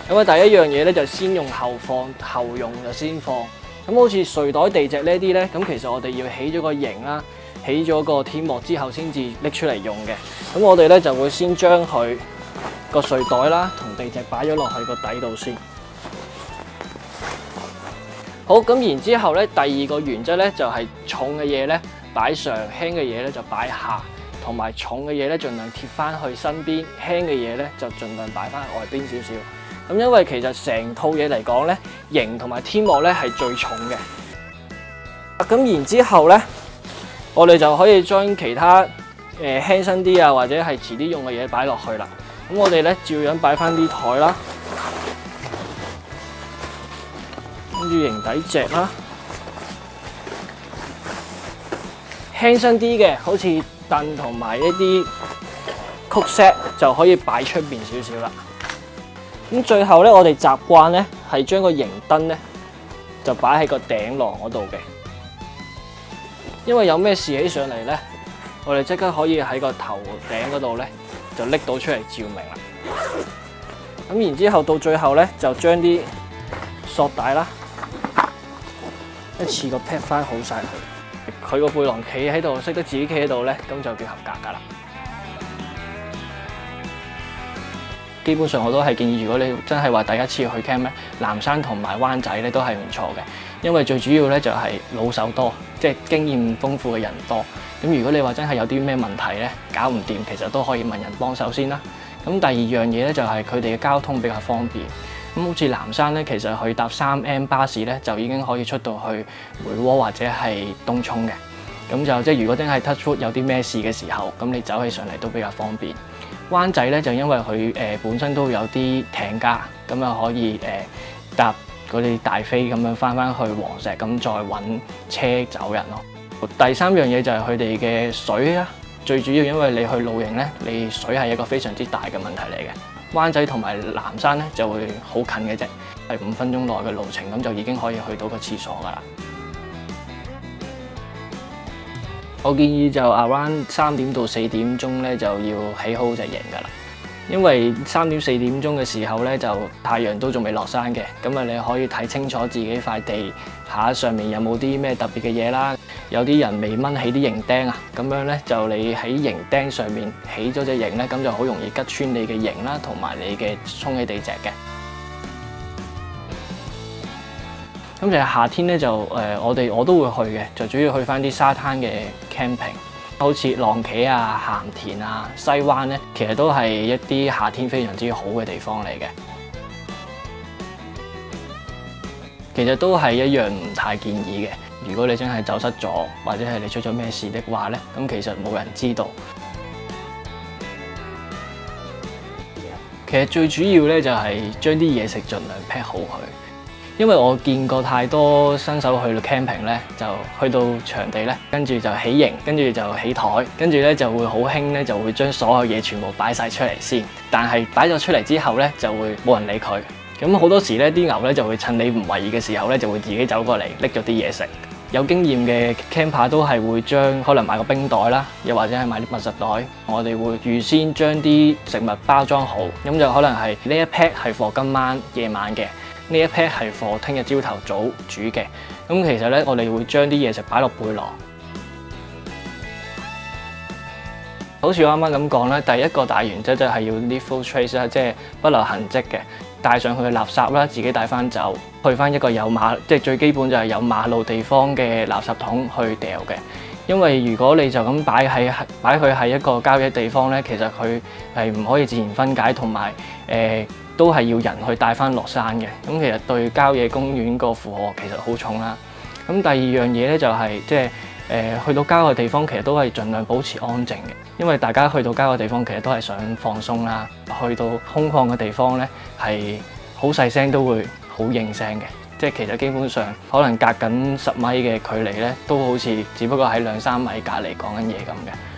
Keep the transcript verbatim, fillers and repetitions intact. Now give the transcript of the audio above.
咁啊，第一樣嘢咧就先用後放，後用就先放。咁好似睡袋地席呢啲咧，咁其實我哋要起咗個型啦，起咗個天幕之後先至拎出嚟用嘅。咁我哋咧就會先將佢個睡袋啦同地席擺咗落去個底度先。好，咁然之後咧，第二個原則咧就係重嘅嘢咧擺上，輕嘅嘢咧就擺下，同埋重嘅嘢咧盡量貼翻去身邊，輕嘅嘢咧就盡量擺翻去外邊少少。咁因為其實成套嘢嚟講咧，型同埋天幕咧係最重嘅。咁然之後咧，我哋就可以將其他誒、呃、輕身啲啊，或者係遲啲用嘅嘢擺落去啦。咁我哋咧照樣擺翻啲台啦。跟住型底席啦，輕身啲嘅，好似凳同埋一啲曲 set 就可以擺出邊少少啦。咁最後咧，我哋習慣咧係將個型燈咧就擺喺個頂廊嗰度嘅，因為有咩事起上嚟咧，我哋即刻可以喺個頭頂嗰度咧就拎到出嚟照明啦。咁然之後到最後咧，就將啲索帶啦。一次過 pack 翻好晒佢，佢個背囊企喺度，識得自己企喺度咧，咁就叫合格㗎啦。基本上我都係建議，如果你真係話第一次去 camp 咧，南山同埋灣仔咧都係唔錯嘅，因為最主要咧就係老手多，即係經驗豐富嘅人多。咁如果你話真係有啲咩問題咧，搞唔掂，其實都可以問人幫手先啦。咁第二樣嘢咧就係佢哋嘅交通比較方便。咁好似南山咧，其實去搭三 M 巴士咧，就已經可以出到去梅窩或者係東涌嘅。咁就即係如果真係 touch wood 有啲咩事嘅時候，咁你走起上嚟都比較方便。灣仔咧就因為佢誒、呃、本身都有啲艇家，咁啊可以誒、呃、搭嗰啲大飛咁樣翻翻去黃石，咁再揾車走人咯。第三樣嘢就係佢哋嘅水啊，最主要因為你去露營咧，你水係一個非常之大嘅問題嚟嘅。灣仔同埋南山咧就會好近嘅啫，係五分鐘內嘅路程，咁就已經可以去到個廁所噶啦。我建議就 around 三點到四點鐘咧就要起好隻營噶啦，因為三點四點鐘嘅時候咧就太陽都仲未落山嘅，咁啊你可以睇清楚自己塊地下上面有冇啲咩特別嘅嘢啦。有啲人未掹起啲營釘啊，咁樣咧就你喺營釘上面起咗隻營咧，咁就好容易拮穿你嘅營啦，同埋你嘅充氣地席嘅。咁就係夏天咧就誒、呃，我哋我都會去嘅，就主要去返啲沙灘嘅 camping， 好似浪茄啊、鹹田啊、西灣咧，其實都係一啲夏天非常之好嘅地方嚟嘅。其實都係一樣唔太建議嘅。如果你真係走失咗，或者係你出咗咩事的話咧，咁其實冇人知道。其實最主要咧就係將啲嘢食盡量 pack 好佢，因為我見過太多新手去到 camping 咧，就去到場地咧，跟住就起營，跟住就起台，跟住咧就會好興咧，就會將所有嘢全部擺晒出嚟先。但係擺咗出嚟之後咧，就會冇人理佢。咁好多時咧，啲牛咧就會趁你唔為意嘅時候咧，就會自己走過嚟拎咗啲嘢食。有經驗嘅 camper 都係會將可能買個冰袋啦，又或者係買啲密實袋。我哋會預先將啲食物包裝好，咁就可能係呢一 pack 係 for 今晚夜晚嘅，呢一 pack 係 for 聽日朝頭早煮嘅。咁其實咧，我哋會將啲嘢食擺落背囊。好似我啱啱咁講咧，第一個大原則就係要 leave full trace 啦，即係不留痕跡嘅。帶上去嘅垃圾啦，自己帶翻走，去翻一個有馬，即係最基本就係有馬路地方嘅垃圾桶去掉嘅。因為如果你就咁擺喺擺佢喺一個郊野地方咧，其實佢係唔可以自然分解，同埋誒都係要人去帶翻落山嘅。咁其實對郊野公園個負荷其實好重啦。咁第二樣嘢咧就係即係誒去到郊嘅地方，其實都係盡量保持安靜嘅，因為大家去到郊嘅地方其實都係想放鬆啦。去到空曠嘅地方咧，係好細聲都會好應聲嘅，即係其實基本上可能隔緊十米嘅距離咧，都好似只不過喺兩三米隔離講緊嘢咁嘅。